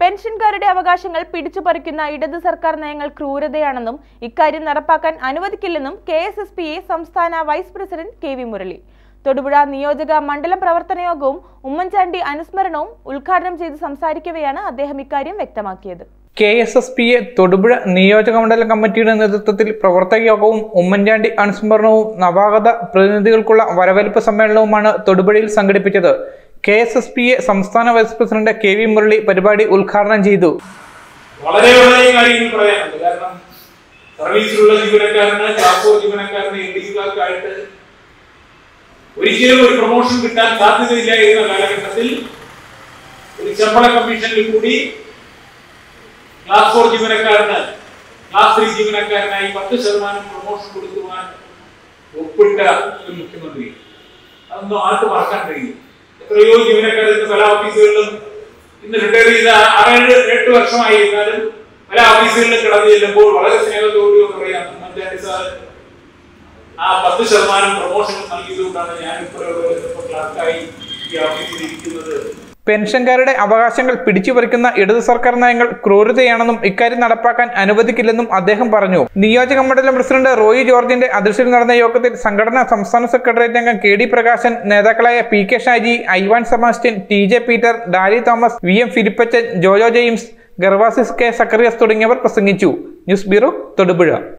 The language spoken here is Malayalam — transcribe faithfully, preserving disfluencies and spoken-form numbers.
പെൻഷൻകാരുടെ അവകാശങ്ങൾ പിടിച്ചുപറിക്കുന്ന ഇടത് സർക്കാർ നയങ്ങൾ ക്രൂരതയാണെന്നും ഇക്കാര്യം നടപ്പാക്കാൻ അനുവദിക്കില്ലെന്നും K S S P A സംസ്ഥാന vice president K V Murali Thodupuzha നിയോജക മണ്ഡലം പ്രവർത്തന യോഗവും ഉമ്മൻചാണ്ടി അനുസ്മരണവും ഉദ്ഘാടനം ചെയ്ത് സംസാരിക്കവെയാണ് അദ്ദേഹം ഇക്കാര്യം വ്യക്തമാക്കിയത്. K S S P A Thodupuzha നിയോജക മണ്ഡലം കമ്മിറ്റിയുടെ നേതൃത്വത്തിൽ പ്രവർത്തക യോഗവും ഉമ്മൻചാണ്ടി അനുസ്മരണവും നവാഗത പ്രതിനിധികൾക്കുള്ള വരവേൽപ്പ് സമ്മേളനവുമാണ് തൊടുപുഴയിൽ സംഘടിപ്പിച്ചത്. K S S P A സംസ്ഥാന vice president K V Murali പരിപാടി ഉദ്ഘാടനം ചെയ്തു. വളരെ വളരെ കാര്യങ്ങൾ പറയാനുണ്ട്. കാരണം സർവീസിലുള്ള ജീവനക്കാരന് ട്രാൻസ്പോർട്ട് ജീവനക്കാരന് എൻഡിക്കാർക്കായിട്ട് ഒരിക്കലും ഒരു പ്രൊമോഷൻ കിട്ടാൻ സാധ്യതയില്ലായിരുന്ന കാലഘട്ടത്തിൽ ഒരു ശമ്പള കമ്മീഷനിൽ കൂടി ക്ലാസ് ഫോർ ജീവനക്കാരന് ക്ലാസ് ത്രീ ജീവനക്കാരനായി പത്ത് ശതമാനം പ്രൊമോഷൻ കൊടുക്കുവാൻ ഒപ്പിട്ട ഒരു മുഖ്യമന്ത്രി. അതൊന്നും ആർക്ക് മറക്കാൻ കഴിയും. എത്രയോ ജീവനക്കാർ ഇന്ന് പല ഓഫീസുകളിലും ഇന്ന് റിട്ടയർ ചെയ്ത ആറേഴ് എട്ട് വർഷമായിരുന്നാലും പല ഓഫീസുകളിലും കിടന്നു ചെല്ലുമ്പോൾ വളരെ സ്നേഹത്തോടുകൂടി പറയാം, ഉമ്മൻചാണ്ടി സാർ ആ പത്ത് ശതമാനം പ്രൊമോഷൻ നൽകിയതുകൊണ്ടാണ് ഞാനിപ്പോൾ ക്ലാർക്കായി ഈ ഓഫീസിൽ ഇരിക്കുന്നത്. പെൻഷൻകാരുടെ അവകാശങ്ങൾ പിടിച്ചുപറിക്കുന്ന ഇടതു സർക്കാർ നയങ്ങൾ ക്രൂരതയാണെന്നും ഇക്കാര്യം നടപ്പാക്കാൻ അനുവദിക്കില്ലെന്നും അദ്ദേഹം പറഞ്ഞു. നിയോജക മണ്ഡലം പ്രസിഡന്റ് റോയി ജോർജിന്റെ അധ്യക്ഷതയിൽ നടന്ന യോഗത്തിൽ സംഘടനാ സംസ്ഥാന സെക്രട്ടേറിയറ്റ് അംഗം കെ ഡി പ്രകാശൻ, നേതാക്കളായ P K Shaji, Ivan Sebastian, T J Peter, Dali Thomas, V M Philippachan, Jojo James, Gervasis K Zacharias തുടങ്ങിയവർ പ്രസംഗിച്ചു. News bureau Thodupuzha.